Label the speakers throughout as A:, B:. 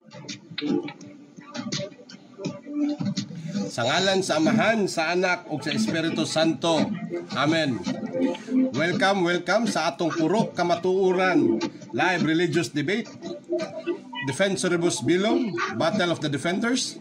A: Sa ngalan sa Amahan, sa Anak, ug sa Espiritu Santo. Amen. Welcome sa atong purok kamatuoran live religious debate. Defensoribus Bilong, Battle of the Defenders.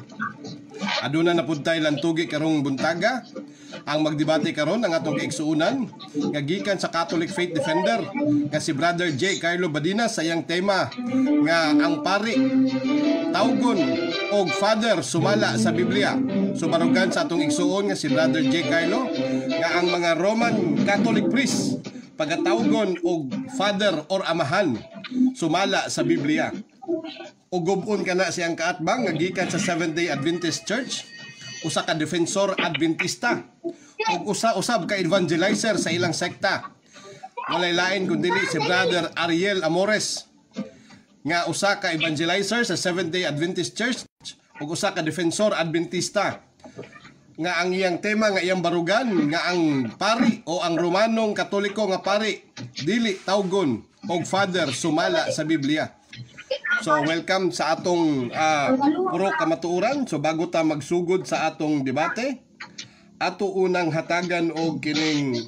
A: Aduna na pud tay lantugi karong buntaga. Ang magdebate karon ang atong kaigsuunan nga gikan sa Catholic Faith Defender nga si Brother J. Carlo Badina sa iyang tema nga ang pari tawgon og father sumala sa Biblia. So barugan sa atong igsuon nga si Brother J. Carlo nga ang mga Roman Catholic priest pagatawgon og father or amahan sumala sa Biblia. Ug gubon kana siyang kaatbang nga gikan sa Seventh-day Adventist Church, usa ka defensor Adventista ug usa-usab ka evangelizer sa ilang sekta. Walay lain kundi si Brother Ariel Amores nga usa ka evangelizer sa Seventh-day Adventist Church ug usa ka defensor Adventista nga ang iyang tema nga iyang barugan nga ang pari o ang Romanong Katoliko nga pari dili tawgon og father sumala sa Biblia. So welcome sa atong purok kamatuoran. So bago ta magsugod sa atong debate, ato unang hatagan og kining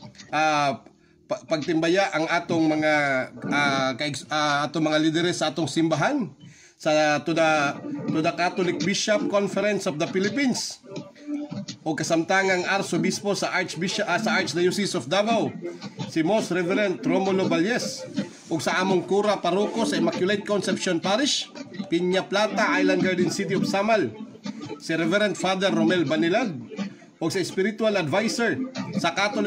A: pagtimbaya ang atong mga atong mga lideres sa atong simbahan sa to the Catholic Bishop Conference of the Philippines o kasamtangang Arsobispo sa Archdiocese of Davao, si Most Reverend Romulo Valles, ug sa among kura paroko sa Immaculate Conception Parish, Piña Plata, Island Garden City of Samal, si Reverend Father Romel Banilag, ug sa spiritual advisor sa Catholic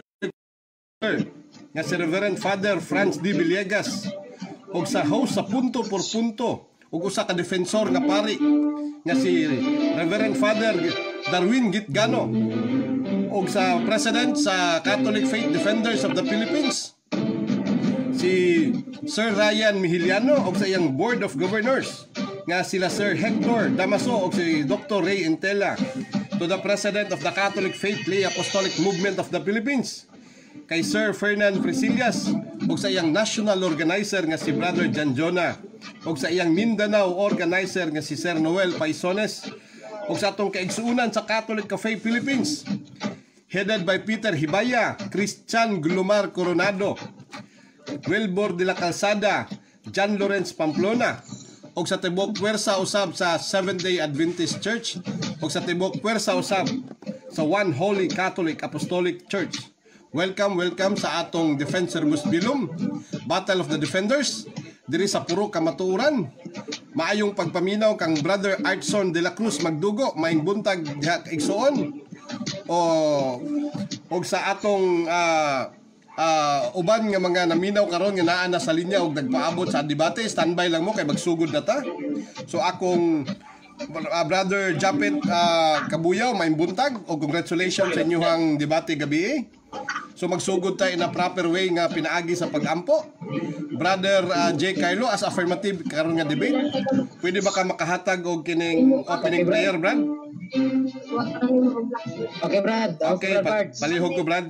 A: nga si Reverend Father Franz D. Villegas, ug sa host sa Punto por Punto ug usa ka defensor nga pari nga si Reverend Father Darwin Gitgano, ug sa president sa Catholic Faith Defenders of the Philippines, si Sir Ryan Mihiliano, ug sa iyang Board of Governors nga sila Sir Hector Damaso ug si Dr. Ray Intela, to the President of the Catholic Faith Lay Apostolic Movement of the Philippines, kay Sir Fernand Fresillas, ug sa iyang national organizer nga si Brother Jan Jona, ug sa iyang Mindanao organizer nga si Sir Noel Paisones, ug sa atong kaigsuunan sa Catholic Cafe Philippines, headed by Peter Hibaya, Christian Glumar Coronado, Wilbur de la Calzada, John Lawrence Pamplona, ug sa tibok pwersa usab sa Seventh-day Adventist Church, ug sa tibok pwersa usab sa One Holy Catholic Apostolic Church. Welcome sa atong Defensoribus Bilong, Battle of the Defenders, diri sa purok kamatuoran. Maayong pagpaminaw kang Brother Artson de la Cruz Magdugo, maing buntag diha kaigsuon, o sa atong uban nga mga naminaw karon nga naa na sa linya og nagpaabot sa debate. Standby lang mo kay magsugod na ta. So akong Brother Japet Kabuyaw, maing buntag, o congratulations sa inyong debate gabi. So magsugod tayo na proper way nga pinaagi sa pag-ampo. Brother J. Carlo, as affirmative karon nga debate, pwede ba ka makahatag og kining opening prayer, Brad?
B: Okay, Brad.
A: Okay, palihog ko, Brad.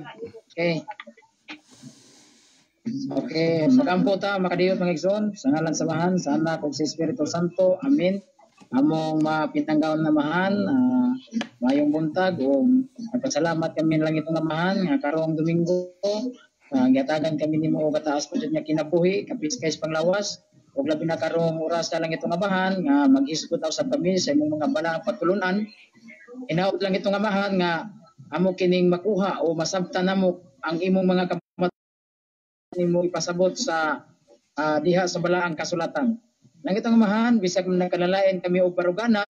B: Okay, sa kampo ta makadiyot mga igsoon, sa ngalan sa Amahan, sa Anak ug sa Espiritu Santo. Amen. Among mapitanggaon na mahan, mayong buntag o nagpasalamat kami lang itong amahan nga karong Domingo, gatagan kami nimo og kataas pud nga kinabuhi kapis kays panglawas, ug labi na karong oras ka lang itong amahan nga mag-isgot sa kami sa imong mga balang pagtulunan. Inaot lang itong amahan nga amo kining makuha o masabtan namo ang imong mga kamat nimo ipasabot sa diha sa balaang kasulatan. Lang itong amahan, bisag nagkalalain kami o baruganan,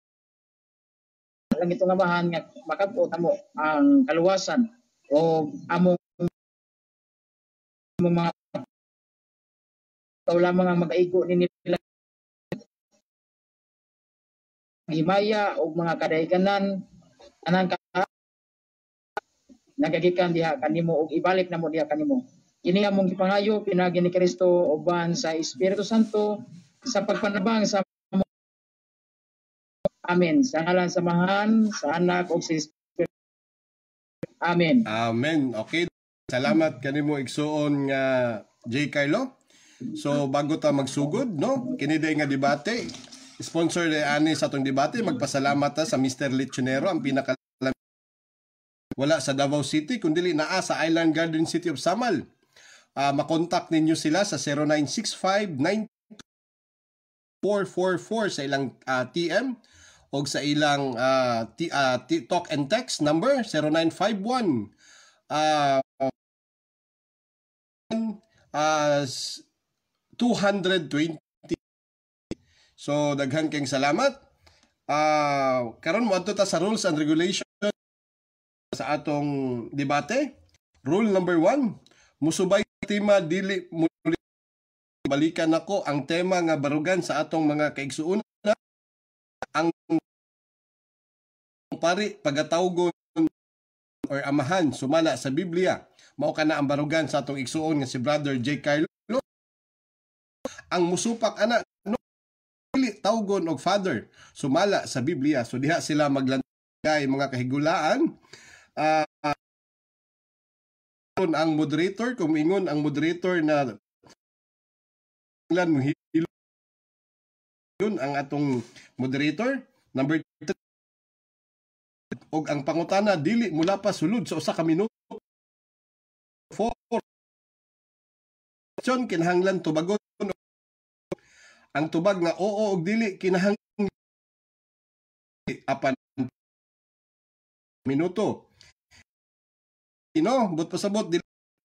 B: lang itong amahan nga makapot mo ang kaluwasan o among mga lamang ang mag-aigo ni nila himaya o mga kadaiganan anang nagagikan diha kanimo og ibalik namo diha kanimo. Kini among gipangayo pinagi ni Kristo uban sa Espiritu Santo sa pagpanabang sa Amen. Sa ngalan sa Amahan, sa Anak ug sa Espiritu. Amen.
A: Amen. Okay. Salamat kanimo igsuon nga J. Carlo. So bago ta magsugod, no, kini day nga debate sponsor ni ani sa atong debate. Magpasalamat ta sa Mr. Lechonero, ang pinaka wala sa Davao City kundi naa sa Island Garden City of Samal. Makontak ninyo sila sa 0965-9444 sa ilang TM o sa ilang talk and text number 0951 220. So daghan kayong salamat. Karon mo adto ta sa rules and regulations sa atong debate. Rule number 1, musubay tema dili balikan nako ang tema nga barugan sa atong mga kaigsuon. Ang pari pagatawgon or amahan sumala sa Biblia mao kana ang barugan sa atong igsuon nga si Brother J. Carlo. Ang musupak ana dili tawgon og father sumala sa Biblia. So diha sila maglantay mga kahigulaan. Ang moderator, kung ingon ang moderator na yun ang atong moderator. Number 3, og ang pangutana dili mula pa sulod sa usa ka minuto. 4, kinahanglan tubagon ang tubag nga oo og dili kinahanglan apan minuto. But pasabot dili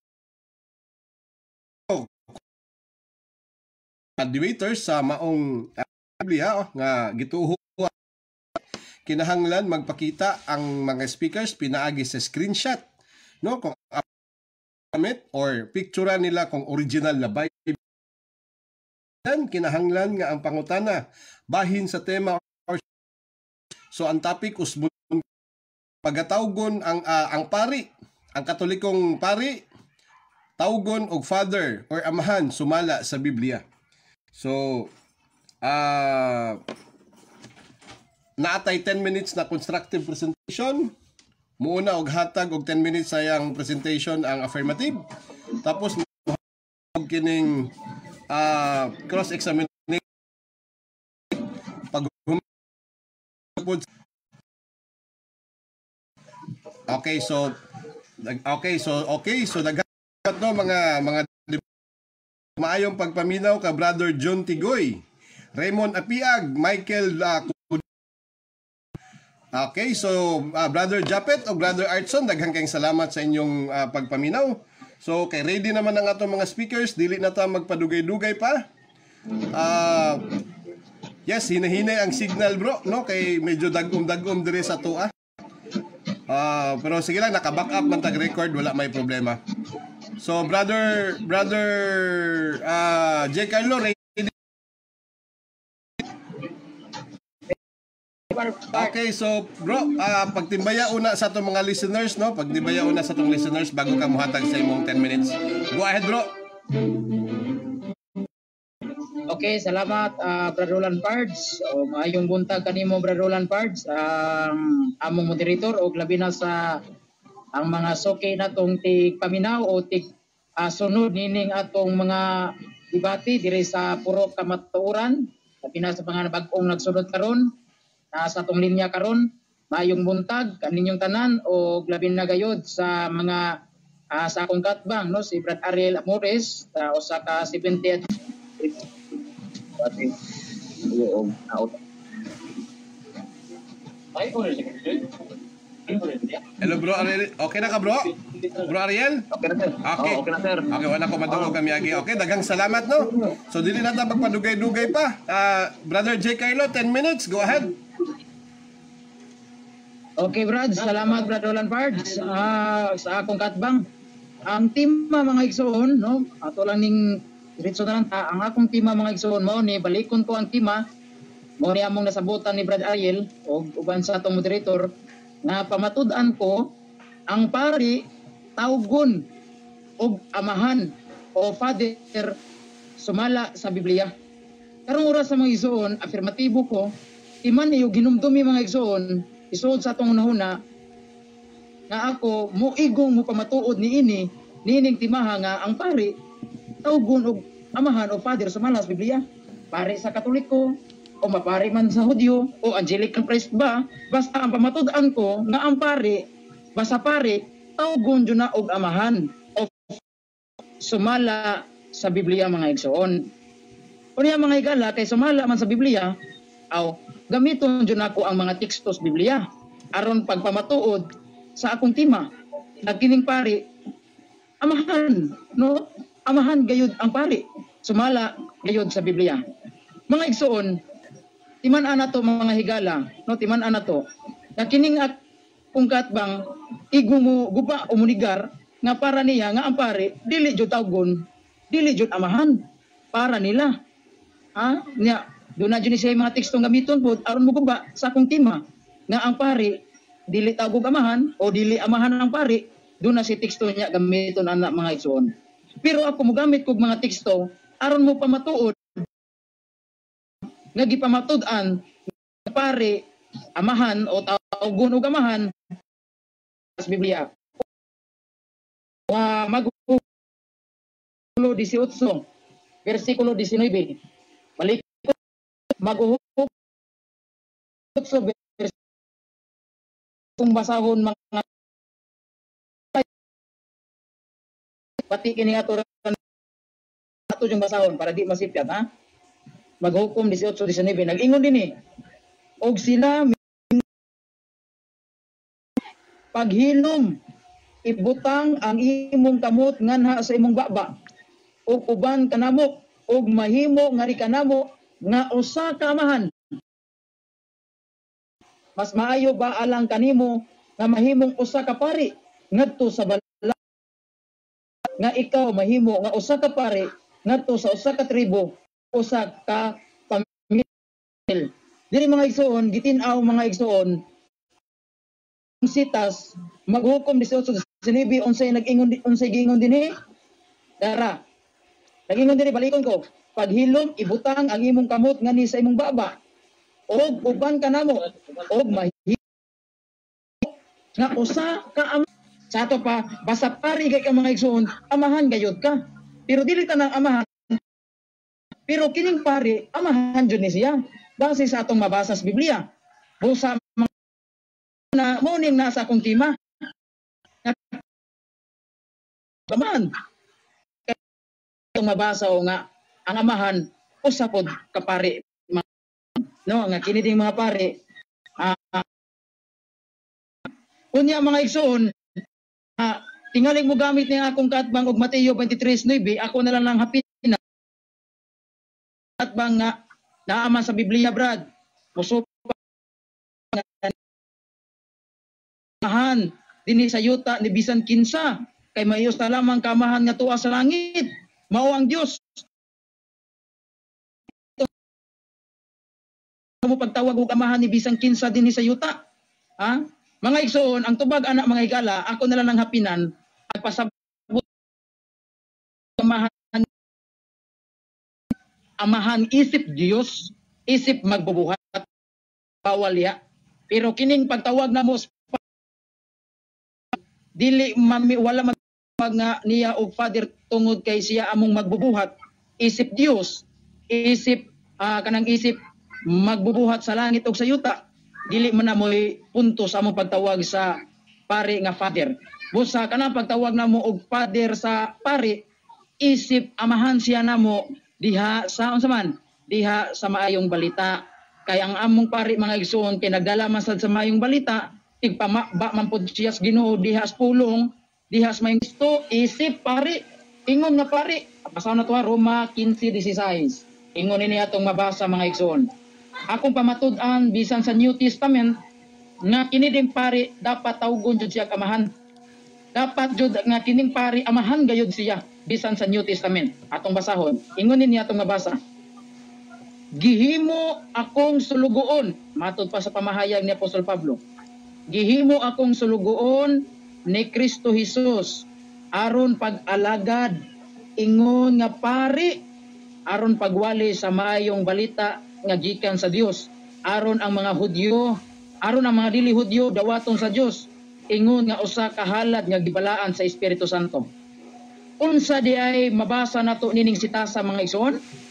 A: debaters sa maong Biblia nga gituho kinahanglan magpakita ang mga speakers pinaagi sa screenshot kung gamit or picture nila kung original na Bible. Kinahanglan nga ang pangutana bahin sa tema. So ang topic usbon pagatawgon ang pari, ang katolikong pari, tawgon og father or amahan sumala sa Biblia. So naatay 10 minutes na constructive presentation. Muuna og hatag og 10 minutes sayang presentation ang affirmative. Tapos kining cross-examination Okay, so daghan no mga maayong pagpaminaw ka Brother John Tigoy, Raymond Apiag, Michael Okay, so Brother Japet o Brother Artson, daghang kayong salamat sa inyong pagpaminaw. So kay ready naman ang atong mga speakers, dili na ta magpadugay-dugay pa. Yes, hinahinay ang signal bro, no? Kay medyo dagom-dagom dire sa tuwa. Pero sige lang, naka-back up man tag-record, wala may problema. So brother J. Carlo, ready? Okay, so bro, pagtimbaya una sa itong mga listeners, no? Pagtimbaya una sa itong listeners bago ka muhatag sa imong 10 minutes. Go ahead, bro.
B: Okay, salamat Brother Roland Pards. Maayong buntag kanimo Brother Roland Pards, among moderator o labi na sa ang mga soke natong tig paminaw o tig sunod nining atong mga debate dire sa puro kamatuoran, labi na sa mga bag-ong nagsunod karon. Sa atong linya karon, maayong buntag kaninyong tanan o labin na gayod sa mga sa akong katbang, no, si Brad Ariel Amores o sa ka 70th
A: Hello bro Ariel, okay na ka bro? Bro Ariel?
B: Okay na sir.
A: Okay.
B: Okay na sir.
A: Okay, wala ko madungog kami agi. Okay, daghang salamat no. So dili na ta magpadugay-dugay pa. Brother J. Carlo, 10 minutes, go ahead.
B: Okay Brad, salamat Brad Roland Pards sa akong katbang. Ang tema mga igsoon, no, ato lang ning diretso na lang ang akong tema mga igsoon mo ni balikon ko ang tema mo ni among nasabutan ni Brad Ariel o uban sa atong moderator na pamatud-an ko ang pari tawgon og amahan o father sumala sa Biblia. Karong oras sa mga igsoon, afirmatibo ko, iman niyo ginumdumi mga igsoon isuod sa atong unahuna nga ako muigong mo pamatuod niining timaha nga ang pari tawgon og amahan o father sumala sa Biblia. Pari sa Katoliko, o mapari man sa Hudyo o Anglican priest ba, basta ang pamatud-an ko nga ang pari basta pari tawgon jud na og amahan o sumala sa Biblia mga igsoon. Unya mga higala kay sumala man sa Biblia aw gamiton jud nako ang mga tekstos Biblia aron pagpamatuod sa akong tema. Nagkining pari amahan, no? Amahan gayud ang pari. Sumala gayud sa Biblia. Mga igsoon, timan-an nato mga higala, no? Timan-an nato. Nakining akong katbang igumo gupa o munigar nga para niya nga ang pari dili jud tawgon, dili jud amahan para nila. Ha? Nya, doon na dyan siya mga tekstong gamiton po, aron mo ba sa akong tema, nga ang pari, dili tawag amahan, o dili amahan ng pari, doon na si teksto niya gamiton anak mga igsoon. Pero ako mo gamit kog mga teksto, aron mo pamatuod, nga gipamatud-an, pari, amahan, o tawgon o amahan, sa Biblia. Maghulo 18, versikulo 19, balik maghuhugot sa kung basahon mga pati kini ato yung basahon para di masipyat ha. Maghukom 18-19 nag-ingon din og sila paghilom ibutang ang imong kamot nganha sa imong baba ug uban kanamo ug mahimo ngari kanamo nga usa ka amahan. Mas maayo ba alang kanimo nga mahimong usa ka pari ngadto sa bala nga ikaw mahimo nga usa ka pari ngadto sa usa ka tribo, usa ka pamilya. Diri mga igsoon, gitin-aw mga igsoon, sitas maghukom 18-19 unsay nag-ingon unsay giingon dinhi? Dara. Nag-ingon dinhi balikon ko. Paghilom ibutang ang imong kamot ngani sa imong baba og uban kanamo og mahimo nga usa ka amahan. Sa ato pa basta pari kay ka mga igsoon amahan gayud ka pero dili ta nang amahan pero kining pari amahan jud ni siya base sa atong mabasa sa Biblia busa na morning na sa akong tema amahan kay mabasa o nga ang amahan usa pod ka pari no nga kini ding mga pari unya mga igsoon tingaling mo gamit ni akong katbang og Mateo 23:9 ako na lang hapit na katbang nga naaman sa Biblia brad muso amahan dinhi sa yuta ni bisan kinsa kay mayos na lamang kamahan nga tuwa sa langit mao ang Dios. Mo pagtawag og amahan ni bisan kinsa dinhi sa yuta. Ha? Mga igsoon, ang tubag anak mga higala, ako na lang nang hapinan agpasabot amahan isip Dios, isip magbubuhat bawal ya. Pero kining pagtawag namo dili wala nga niya og Father tungod kay siya among magbubuhat, isip Dios, isip kanang isip magbubuhat sa langit ug sa yuta, dili man na mo'y punto sa among pagtawag sa pari nga Father. Busa kanang pagtawag namo og Father sa pari, isip amahan siya namo diha sa unsa man, diha sa maayong balita. Kay ang among pari mga igsoon kay nagdala man sad sa maayong balita, tigpamaba man pud siya sa Ginoo diha sa pulong, diha sa maayong Kristo, isip pari, ingon nga pari. Basaw na to Roma 15:16. Ingon ini atong mabasa mga igsoon. Akong pamatud-an bisan sa New Testament nga kini ding pari dapat tawgon jud siya kamahan. Dapat jud nga kining pari amahan gayud siya bisan sa New Testament. Atong basahon. Ingon ni atong mabasa. Gihimo akong sulugoon, matud pa sa pamahayag ni Apostol Pablo. Gihimo akong sulugoon ni Kristo Jesus aron pag-alagad ingon nga pari aron pagwali sa maayong balita nga gikan sa Dios, aron ang mga Hudyo, aron ang mga dili Hudyo dawaton sa Dios, ingon nga usa ka halad nga gibalaan sa Espiritu Santo. Unsa di ay mabasa nato nining sitasa mga igsoon?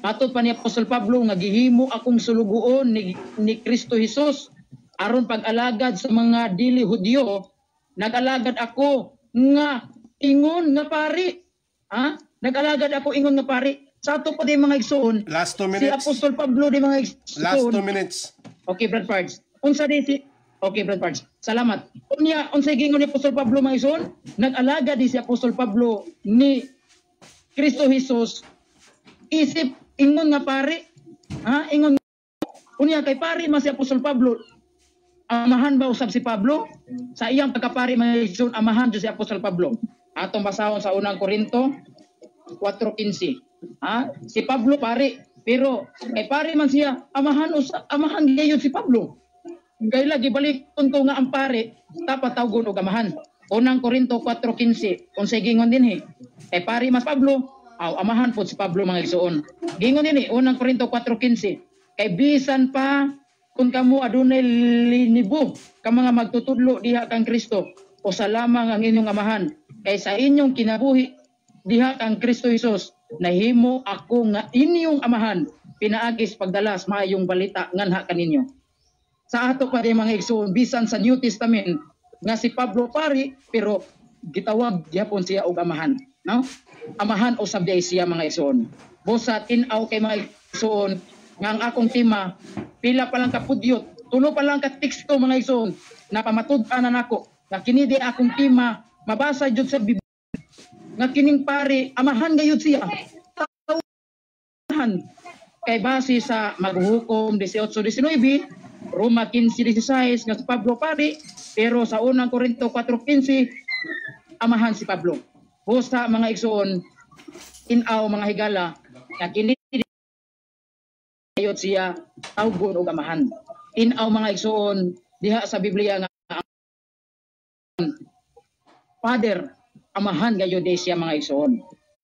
B: Ato pa ni Apostol Pablo nga gihimo akong sulugoon ni Kristo Jesus aron pag-alagad sa mga dili Hudyo, nag-alagad ako nga ingon nga pari. Ha? Nag-alagad ako ingon nga pari. Sa ato pa di mga igsoon.
A: Last 2
B: Si
A: minutes.
B: Apostol Pablo di mga igsoon.
A: Last 2 minutes.
B: Okay, Brad Pards. Unsa di si Okay, Brad Pards. Salamat. Unya unsay gingon ni Apostol Pablo mga igsoon? Nag-alagad di si Apostol Pablo ni Kristo Jesus. Isip ingon nga pari. Ha? Ingon unya kay pari man si Apostol Pablo. Amahan ba usab si Pablo? Sa iyang pagkapari mga igsoon, amahan jud si Apostol Pablo. Atong basahon sa unang Korinto 4:15. Si Pablo pari, pero kay pari man siya, amahan gayon si Pablo. Kay lagi balik ko nga ang pari, dapat tawgon og amahan. Unang Korinto 4:15, unsay gingon dinhi? Kay pari mas Pablo, amahan po si Pablo mga igsoon. Gingon dinhi unang Korinto 4:15. Kay bisan pa kung kamo adunay linibo ka mga magtutudlo diha kang Kristo, o sa lamang ang inyong amahan, kay sa inyong kinabuhi diha kang Kristo Jesus, nahimo ako nga inyong amahan, pinaagis pagdalas maayong balita nganha kaninyo. Sa ato pa di mga igsoon, bisan sa New Testament nga si Pablo pari, pero gitawag gyapon siya og amahan, no? Amahan usab di siya mga igsoon. Busa tin-aw kay mga igsoon nga ang akong tema pila pa lang ka pudyot, tulo pa lang ka teksto mga igsoon, napamatud-an nako nga kini di akong tema mabasa jud sa Biblia nga kining pari amahan gayud siya. Kay base sa maghuhukom 18:19, Roma 15:16 nga si Pablo pari, pero sa unang Korinto 4:15 amahan si Pablo. Busa mga igsoon, in-aw mga higala nga kini gayud siya tawgon og amahan. In-aw mga igsoon diha sa Biblia nga Father, amahan gayud siya mga igsoon.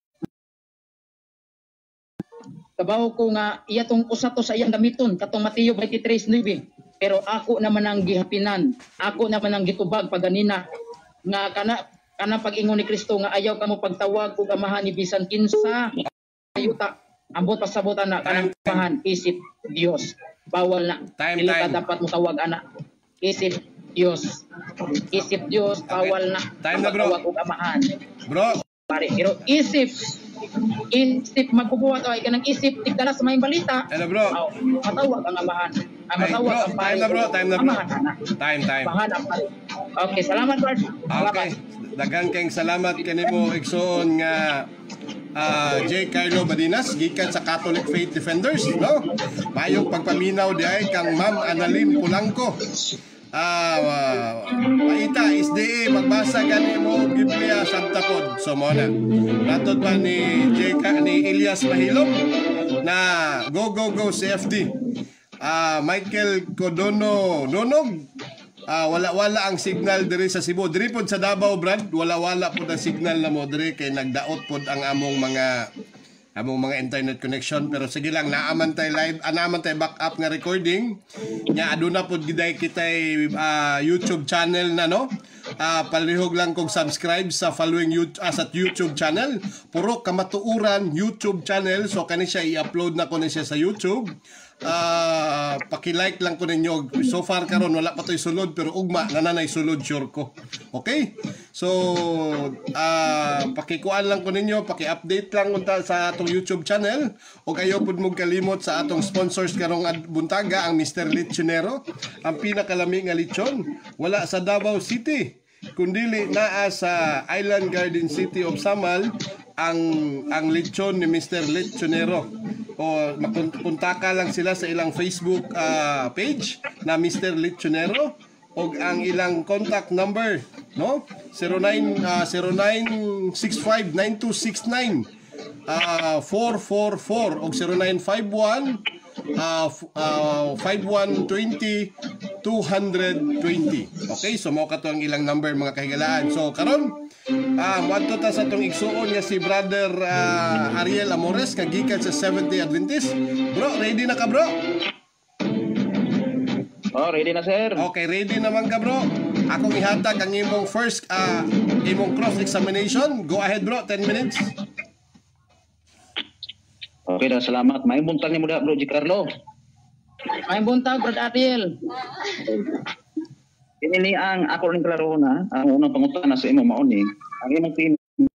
B: Kabaw ko nga iya tong usa to sa iyang gamiton katong Mateo 23:9. Pero ako naman ang gihapinan, ako naman ang gitubag paganina nga kana pag-ingon ni Kristo nga ayaw kamo pagtawag og amahan ni bisan kinsa ayuta. Ambot pasabot ana kanang amahan isip Dios. Bawal na. Dili ka dapat mo tawag ana. Isip Dios. Isip Dios, bawal na.
A: Time na, bro.
B: Tawag og amahan.
A: Bro,
B: Pare, pero isip magbubuhat ay kanang isip tigdala sa may balita.
A: hello bro.
B: Matawag ang amahan. Matawag ang pare.
A: Time na bro.
B: Amahan.
A: Time.
B: Amahan ang pare. Okay, salamat Brad.
A: Okay. Daghang kayong salamat kanimo igsoon nga J. Carlo Badinas gikan sa Catholic Faith Defenders, no? Mayong pagpaminaw di ay kang Ma'am Analim Pulangco. Paita SDA magbasa gani mo Biblia Santa Pod sumona. Natod pa ni Elias Mahilom na go CFD. Michael Codono Nonog. Wala ang signal diri sa Cebu. Diri pod sa Davao, Brad, wala pod ang signal na mo diri kay nagdaot pod ang among mga internet connection, pero sige lang, naaman tay live, naaman tay backup nga recording nya aduna pod giday kitay YouTube channel na, no? Palihog lang kog subscribe sa following YouTube channel, puro kamatuuran YouTube channel. So kani siya i-upload na ko ni siya sa YouTube. Paki-like lang ko ninyo. So far karon wala pa toy sulod, pero ugma nananay sulod sure ko. Okay? So pakikuan lang ko ninyo, paki-update lang unta sa atong YouTube channel. O kayo pud mo kalimot sa atong sponsors karong buntaga, ang Mr. Lechonero, ang pinakalami nga lechon wala sa Davao City kundili naa sa Island Garden City of Samal ang lechon ni Mr. Lechonero. O mapunta ka lang sila sa ilang Facebook page na Mr. Lechonero o ang ilang contact number, no? 0965-9269 444 o 0951 5120 220. Okay, so mo kato ang ilang number mga kahigalaan. So karon muadto ta sa tong igsuon nga si Brother Ariel Amores kagikan sa Seventh-day Adventist. Bro, ready na ka, bro?
B: Ready na sir.
A: Okay, ready naman ka, bro. Akong ihatag ang imong first imong cross examination. Go ahead, bro. 10 minutes.
C: Okay na, salamat. May buntag ni mo da, Bro Giancarlo.
B: May buntag, Brad Ariel.
C: Ini ang ako rin klaro na, ang unang pangutana sa imo mauni, ang imong team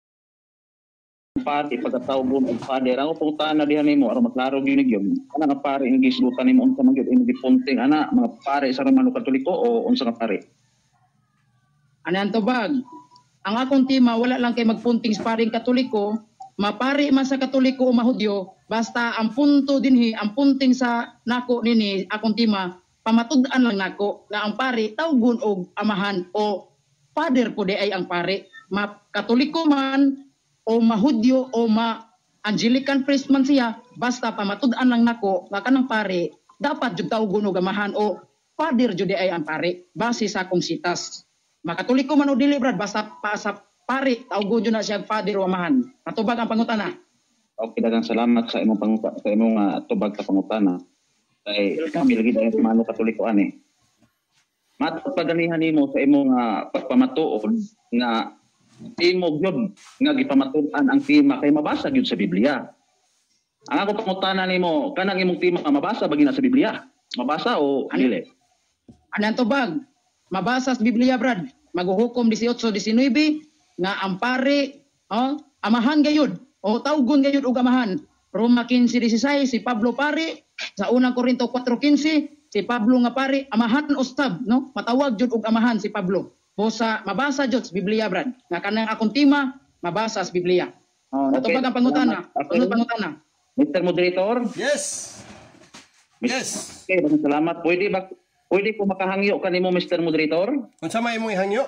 C: pati pagkatao mo og father, ang pangutana diha nimo aron maklaro gyud gyud. Ana nga pare ang gisgutan nimo unsa man gyud imong gipunting ana mga pare sa Romano Katoliko o unsa nga pare?
B: Anan tubag. Ang akong tima wala lang kay magpunting sparing Katoliko, mapari man sa Katoliko o Mahudyo, basta ang punto dinhi, ang punting sa nako nini akong tima, pamatud-an lang nako na ang pari tawgon og amahan o father ko di ay ang pari. Katoliko man o Mahudyo o Anglican priest man siya, basta pamatud-an lang nako nga kanang pari dapat jud tawgon og amahan o father jud di ay ang pari base sa akong sitas. Makatoliko man o dili brad basta pa sa pari tawgon jud na siya father o amahan. Matubag ang pangutana.
C: Okay, daghang salamat sa imong pangutana, sa imong tubag sa pangutana. Kay kami lagi sa Romano Katoliko ani. Matod paganihan nimo sa imong pagpamatuod nga imo gyud nga gipamatudan ang tema kay mabasa gyud sa Biblia. Ang ako pangutana nimo, kanang imong tema mabasa ba gina sa Biblia? Mabasa o dili?
B: Anan tubag? Mabasa sa Biblia brad. Maghuhukom 18:19 nga ang pari amahan gayud o tawgon gayud og amahan. Roma 15:16 si Pablo pari, sa unang Korinto 4:15 si Pablo nga pari amahan ustab no, matawag jud og amahan si Pablo. Bosa mabasa jud sa Biblia brad. Nga kanang akong tema mabasa sa Biblia. Natubag ang pangutana. Sunod pangutana.
C: Mr. Moderator?
A: Yes. Yes.
C: Okay, salamat. Pwede ko makahangyo kanimo Mr. Moderator?
A: Unsa may imong ihangyo?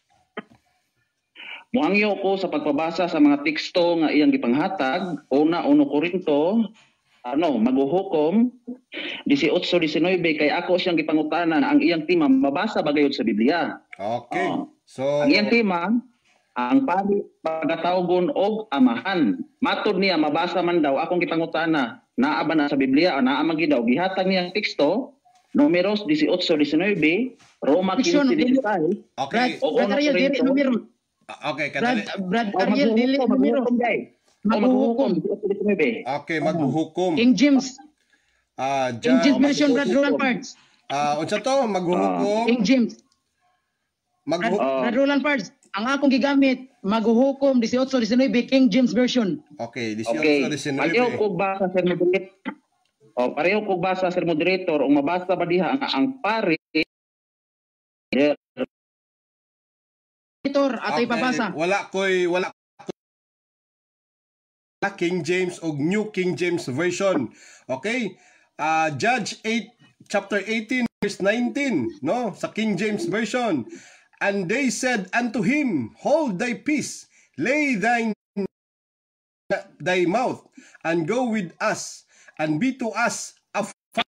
C: Muangyo ko sa pagpabasa sa mga teksto nga iyang gipanghatag, una 1 Korinto, maghuhukom 18:19 kay ako siyang gipangutanan ang iyang tema mabasa ba gayud sa Biblia.
A: Okay. So
C: Ang iyang tema ang pagkatawgon og amahan. Matod niya mabasa man daw akong gipangutana naa ba na sa Biblia o naa man gid daw gihatag niyang teksto Números 18:19, Roma 15:16.
A: okay.
B: Brad Ariel dili numero.
A: Okay, kadali.
B: Brad Ariel dili numero. Maghuhukom.
A: Okay, maghuhukom.
B: King James. King James version Brad Roland Pards.
A: Unsa to? Maghuhukom.
B: King James.
A: Maghuhukom.
B: Brad Roland Pards. Ang akong gigamit maghuhukom 18:19 King James version.
A: Okay,
C: Okay.
A: 18:19.
C: Pareho ko basa Sir Moderator. Pareho ko basa Sir Moderator o mabasa ba diha ang pare
B: Atoy pabasa.
A: Wala King James o New King James version. Okay? Judge 8 chapter 18 verse 19, no? Sa King James version. And they said unto him, hold thy peace, lay thy mouth, and go with us, and be to us a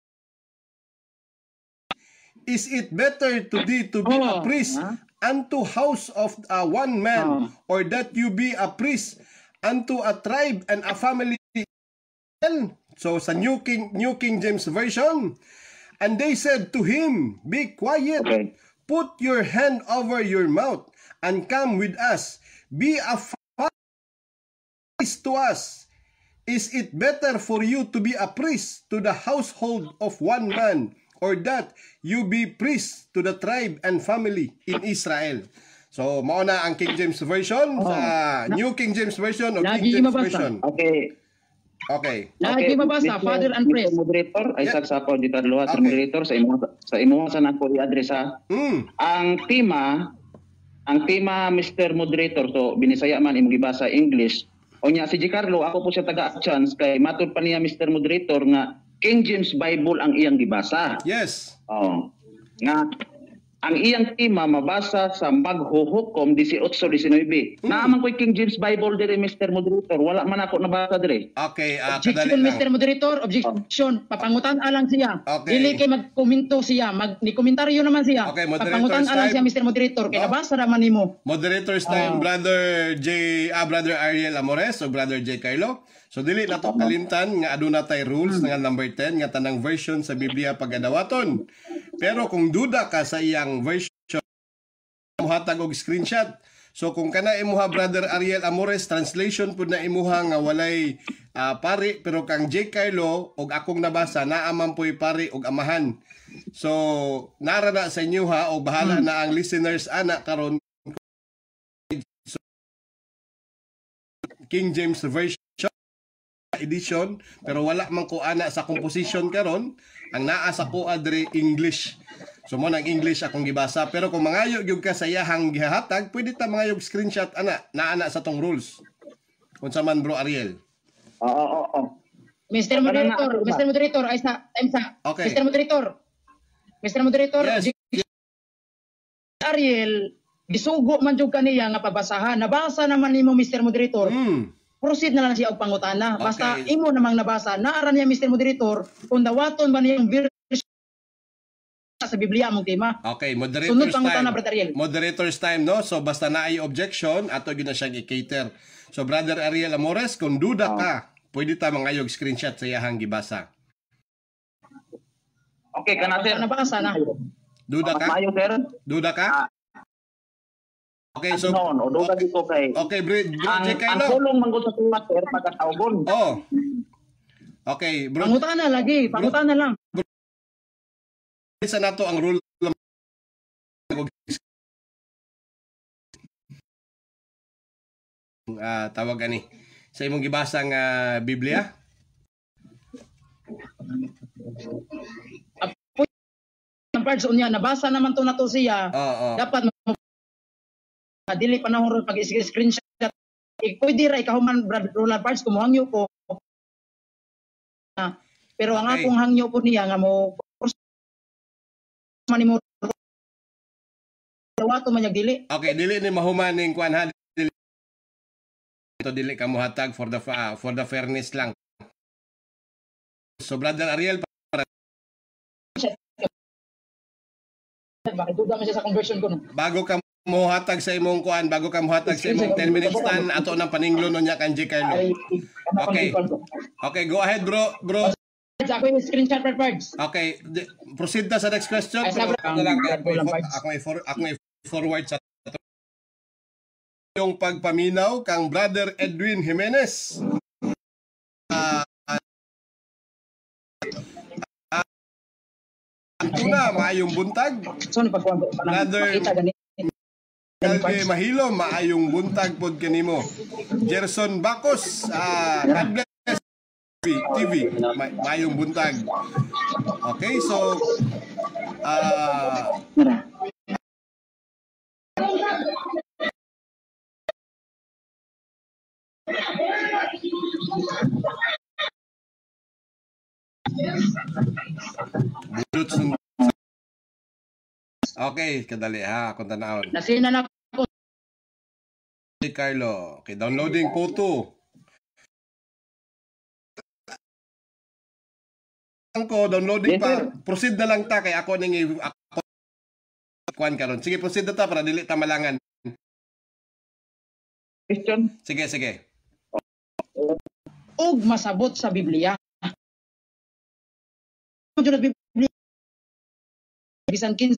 A: is it better to thee to be a priest unto house of one man, or that you be a priest unto a tribe and a family? So sa New King James version, and they said to him, be quiet, put your hand over your mouth, and come with us, be a priest to us. Is it better for you to be a priest to the household of one man, or that you be priest to the tribe and family in Israel? So, mao na ang King James version sa New King James version o King James version. Okay.
B: Lagi mabasa, Father and priest.
C: Moderator, ay sagsapaw dito luha Sir Moderator sa imo sa nako i-address ha. Ang tema Mr. Moderator, so binisaya man imong gibasa English. Onya si Giancarlo, ako po siya taga-chance kay matod pa niya Mr. Moderator nga King James Bible ang iyang gibasa.
A: Yes.
C: Nga ang iyang tema mabasa sa maghuhukom 18:19. Naaman ko King James Bible dire Mr. Moderator, wala man ako nabasa dire.
A: Okay,
B: objection Mr. Moderator, objection. Papangutan alang siya.
A: Okay.
B: Dili kay magkomento siya, ni komentaryo naman siya.
A: Okay,
B: papangutan alang siya Mr. Moderator kay nabasa naman nimo.
A: Moderator's time, Brother Ariel Amores o Brother J. Carlo. So dili na to kalimtan nga aduna tay rules nga number 10 nga tanang version sa Biblia pagadawaton. Pero kung duda ka sa iyang version, muhatag og screenshot. So kung kana imuha Brother Ariel Amores, translation pud na imuha nga walay pari, pero kang J. Carlo og akong nabasa naaman po'y pari og amahan. So nara na sa inyo ha, o bahala na ang listeners ana karon King James Version edition, pero wala man ko ana sa composition karon. Ang naa sa ko adre English. So mo nang English akong gibasa, pero kung mangayo gyud ka sa iyahang gihatag, pwede ta mangayog screenshot ana sa tong rules. Unsa man bro Ariel?
C: Oo.
B: Mr. Moderator, ay sa time sa.
A: Okay.
B: Mr. Moderator,
A: Yes.
B: Ariel, gisugo man jud kaniya nga pabasahan. Nabasa naman nimo Mr. Moderator. Proceed na lang siya og pangutana. Basta
A: Okay.
B: imo namang nabasa. Naara niya Mr. Moderator kung dawaton ba niyang version sa Biblia mong tema.
A: Okay,
B: Sunod pangutana, Brother Ariel.
A: Moderator's time, no? So basta na ay objection, ato gyud na siyang i-cater. So Brother Ariel Amores, kung duda ka, pwede ta mangayog screenshot sa iyahang gibasa.
C: Okay, kana sir.
B: Nabasa na.
A: Duda ka?
C: Mayo sir.
A: Duda ka? Okay, so
C: No, duda dito kay.
A: okay, bro,
C: Ang
A: J. Carlo.
C: tulong man sa tuwa sir pagkatawgon.
A: Oh. Okay, bro.
B: Pangutana lagi, pangutana lang.
A: Isa na to ang rule. Tawag ani sa imong gibasang Biblia.
B: Ang parts unya nabasa naman to nato siya.
A: Oo.
B: Dapat dili panahon ron pag screenshot. Pwede ra ikahuman Roland Parts kumuhangyo ko. Pero ang
A: Okay.
B: akong hangyo po niya nga mo manimo dawato man yag dili.
A: Okay, dili ni mahuman ning kuan ha. Dili ka muhatag for the fairness lang. So Brother Ariel,
B: Bakit duda man siya sa conversion ko no.
A: bago ka muhatag sa imong kuan, bago ka muhatag sa imong 10 minutes stand, ato nang paninglo no nya kan J. Carlo. Okay. Okay, go ahead bro.
B: Ako yung screenshot parts.
A: Okay, proceed ta sa next question.
B: Ay, sabi-
A: Ako lang, ako forward sa yung pagpaminaw kang Brother Edwin Jimenez. Una, maayong buntag.
B: So ni pagkuan ko
A: Brother-
B: makita gani.
A: Kalde Mahilo, maayong buntag pod kanimo. Gerson Bacos, God bless TV, maayong buntag. Okay, so
B: Mara.
A: budot sun. Okay, kadali ha, akong tanawon.
B: Nasina na ko.
A: Hey Carlo, okay, downloading photo. Ko downloading
C: Yes,
A: pa.
C: sir.
A: Proceed na lang ta kay ako ning ako kuan karon. Sige, proceed na ta para dili ta malangan.
C: Question.
A: Sige.
B: Og masabot sa Biblia. Jud Biblia. Bisan 15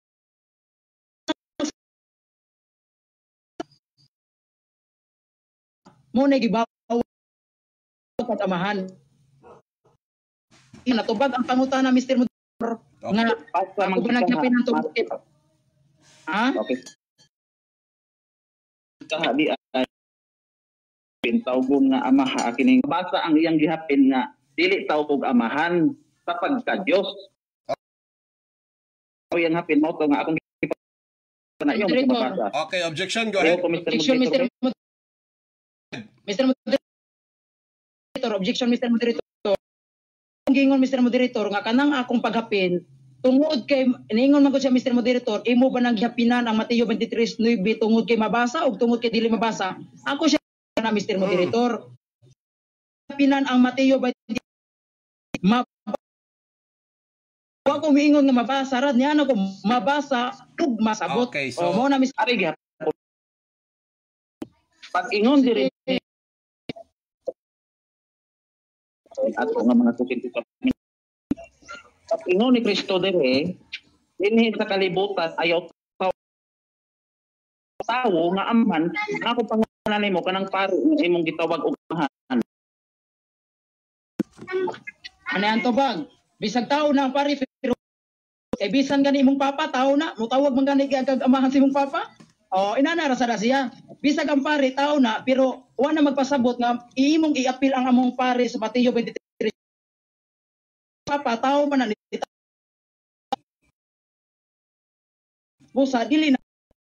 B: mo na gibaw katamahan. Natubag ang pangutana Mr. Moderator nga ako ba nagyapin ang tubukit? Ha?
C: Okay. Kahadi ay pintawgon nga amaha kining basa ang iyang gihapin nga dili taw kog amahan sa pagka-Dios. O yang hapin mo to nga akong na yung mabasa.
A: Okay, objection, go ahead.
B: Objection, Mr. Moderator. Objection, Mr. Moderator. Ang gingon, Mr. Moderator, nga kanang akong paghapin, tungod kay, iningon man ko siya, Mr. Moderator, imo ba nang gihapinan ang Mateo 23:9 tungod kay mabasa o tungod kay dili mabasa? Ako siya na, Mr. Moderator. Hapinan ang Mateo 23 Wa ko miingon nga mabasa rad niya ko mabasa ug masabot.
A: Okay,
B: O
A: so
B: mo na Mr.
C: Ari gihapon. Pag ingon diri at nga mga sukin sa pag ingon ni Kristo diri dinhi sa kalibutan ayaw tawo nga amahan, ako pangalan nimo kanang paro nga imong gitawag og amahan.
B: Ano yan tubag? Bisag tao na ang pare, pero kay bisan gani imong papa, tao na, mutawag man gani kag amahan si imong papa. O, inanara sa siya. Bisag ang pare, tao na, pero wala na magpasabot nga imong i-appeal ang among pare sa Mateo 23. Papa, tao man na. Busa, dili na.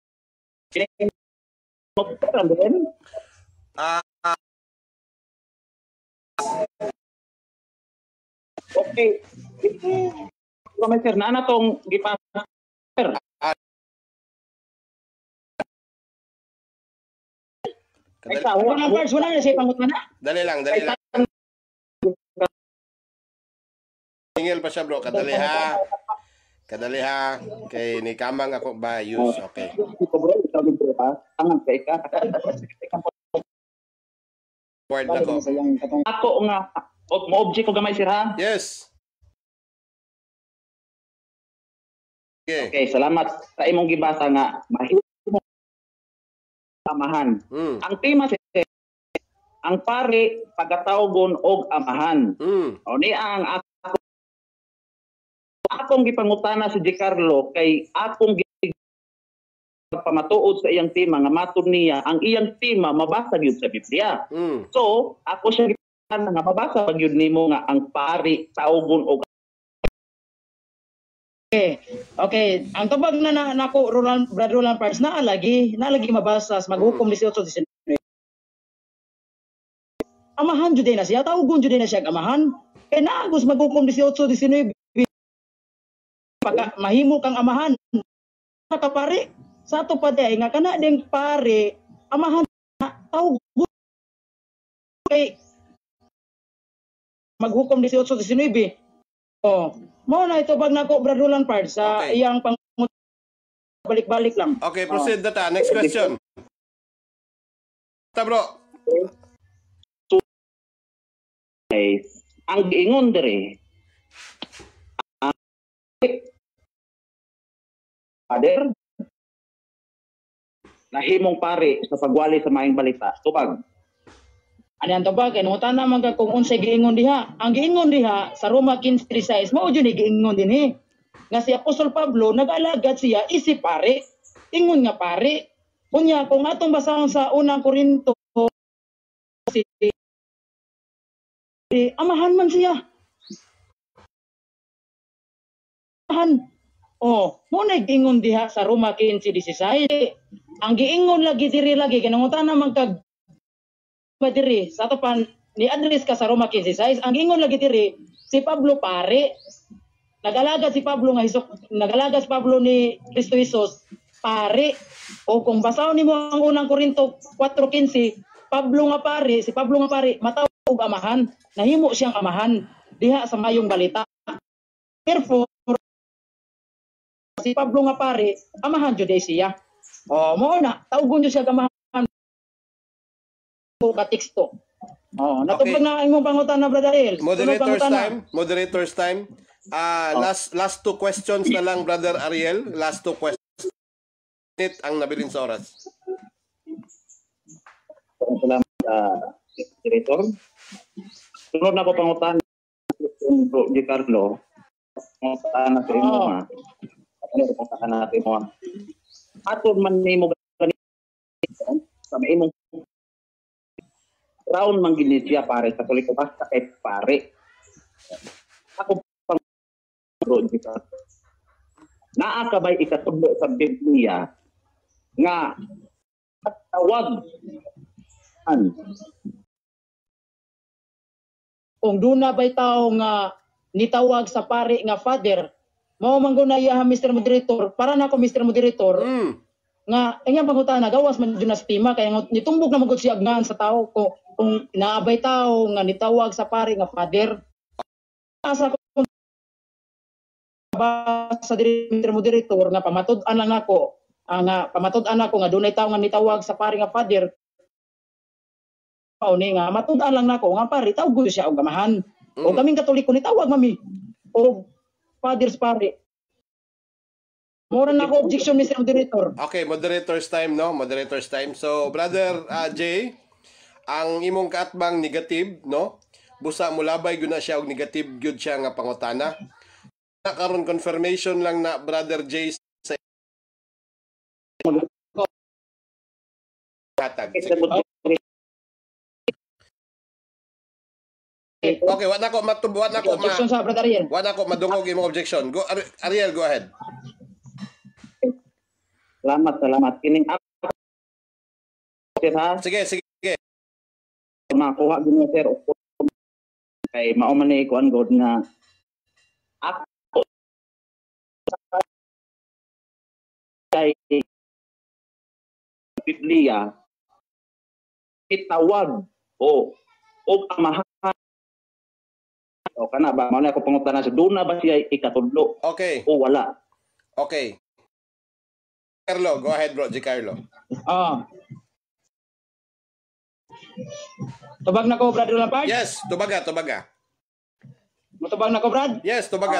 A: Ah,
C: Okay. Kami sir, na tong gipasa. Sir, ay sa
B: Wala na parts, wala na siya pangutana.
A: dali lang, dali lang. Tingil pa siya bro, kadali ha. Kadali ha. Kay ni kamang ako ba use, okay.
C: Tangan kay ka.
A: Word na ko.
C: Ako nga mo-object ko gamay sir ha.
A: Yes. Okay.
C: Okay, salamat sa imong gibasa nga mahimo amahan. Ang tema sir, ang pare pagatawgon og amahan. O ni ang akong gipangutana si Giancarlo kay akong pamatuod sa iyang tema nga matud niya ang iyang tema mabasa gyud sa Biblia. So, ako siya gipangutana nga mabasa pag yun nimo nga ang pare tawgon og
B: Okay. Ang tubag na nako Brad Roland Parks na lagi mabasa sa maghukom 18-19. Amahan jud na siya, tawgon jud na siya amahan. Kay naagos maghukom 18-19. Pagka mahimo kang amahan. Ka pare, sa ato pa day nga kana ding pare, amahan tawgon. Kay maghukom 18-19. Oh, mo na ito pag nako Brad Roland Parks sa
A: Okay.
B: iyang balik-balik lang.
A: Okay, proceed na ta. Next question. Ta bro.
C: ay ang giingon dire. Father, nahimong pare sa pagwali sa maayong balita. Tubag.
B: Ano yan tubag? Nungutan naman ka kung unsay giingon diha. Ang giingon diha sa Roma 15:36, mao jud ni giingon din nga si Apostol Pablo nag-alagad siya isip pare. Ingon nga pare. Kunya kung atong basahon sa unang Korinto amahan man siya. Amahan. Oh, mo na giingon diha sa Roma 15:16. Ang giingon lagi diri lagi kinungutan naman kag diri sa ato pan ni address ka sa Roma 15:6 ang ingon lagi diri si Pablo pare nagalaga si Pablo nagalaga si Pablo ni Kristo Jesus pare o kung basahon nimo ang unang Korinto 4:15 Pablo nga pare si Pablo nga pare matawag og amahan nahimo siyang amahan diha sa mayong balita therefore si Pablo nga pare amahan jud siya mo na tawgon jud siya amahan ka teksto. Natupag na imong pangutan na Brother El.
A: Moderator's time. Last two questions na lang Brother Ariel. Last two questions. Ang nabilin sa oras.
C: Salamat Director. Sunod na ko pangutan Bro Giancarlo. Pangutan na sa imo ha. Pangutan natin mo. Atod man nimo sa imong round man gid siya pare sa kuliko basta kay pare. Ako pang Bro Giancarlo. Naa ka ba'y ikatudlo sa Biblia nga tawag
B: kung duna ba'y tao nga nitawag sa pare nga father, mao man guna iya Mr. Moderator, para na ako Mr. Moderator, nga inyang pangutan na gawas man dun na stima, kaya nitumbog na magod siya agnan sa tao, kung naabay tao nga nitawag sa pare nga father, asa ko sa Mr. Moderator, nga pamatud-an lang ako, nga pamatud-an ako nga dunay tao nga nitawag sa pare nga father, ni nga matud-an lang nako nga pare tawag siya og gamahan o kaming Katoliko ni tawag mami o fathers pare Mura na ako objection, Mr. Moderator.
A: Okay, moderator's time, no? Moderator's time. So, Brother Jay, ang imong kaatbang negative, no? Busa mulabay gyud na siya og negative gyud siya nga pangutana. Karon confirmation lang na Brother Jay sa hatag. Okay, wala ko matubuan ako
B: Objection sa Brother Ariel.
A: wala ko madungog imong objection. Go Ariel, go ahead.
C: Salamat. Kining ako, sir, ha?
A: Sige.
C: Makuha din sir. Kay mauman ni kuan god nga ako kay Biblia itawag o amahan o kana ba mao na ako pangutana sa duna ba siya ikatudlo
A: Okay.
C: o wala.
A: Okay. Carlo, go ahead, bro. Carlo.
B: Tubag na ko, Brad Lampard?
A: Yes, tubaga.
B: Matubag na ko, Brad?
A: Yes, tubaga.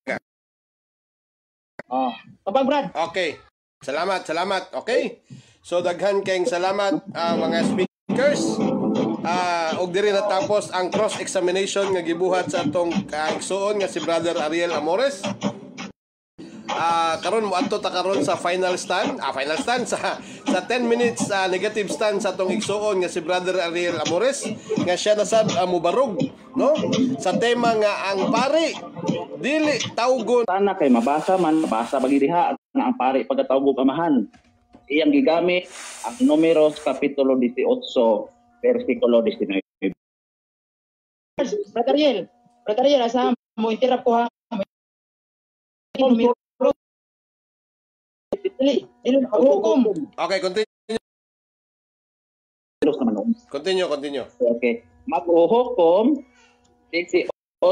B: Tubag, Brad?
A: Okay. Salamat. Okay. So daghan kayong salamat mga speakers. Og diri natapos ang cross-examination nga gibuhat sa atong kaigsuon nga si Brother Ariel Amores. Karon mo adto ta karon sa final stand sa 10 minutes negative stand sa atong igsuon nga si Brother Ariel Amores nga siya nasab mubarog, no, sa tema nga ang pari dili tawgon.
C: Sana kay mabasa bagi diha na ang pari pagkatawag og amahan. Iyang gigamit ang Números kapitulo 18 versikulo 19.
B: Brother Ariel, asa mo interrupt ko ha. Dili hukom.
A: Okay, continue.
C: Okay. Mag-uhukom 18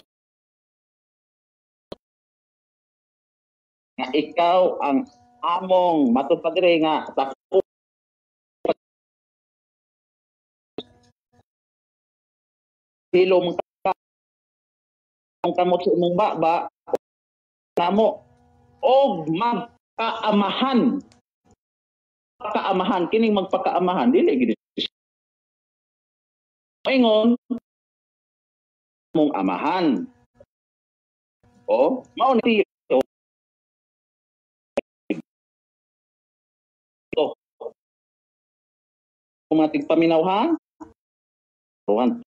C: nga ikaw ang among matupadre nga dako hilom ka ang kamot sa imong baba namo og magkaamahan kining magpakaamahan dili gid ingon mong amahan o mao ni kung mga tigpaminawhan ruan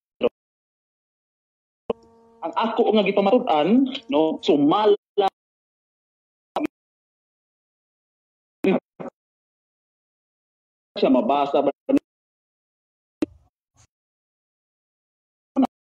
C: ang ako nga gipamatud-an no sumala siya mabasa ba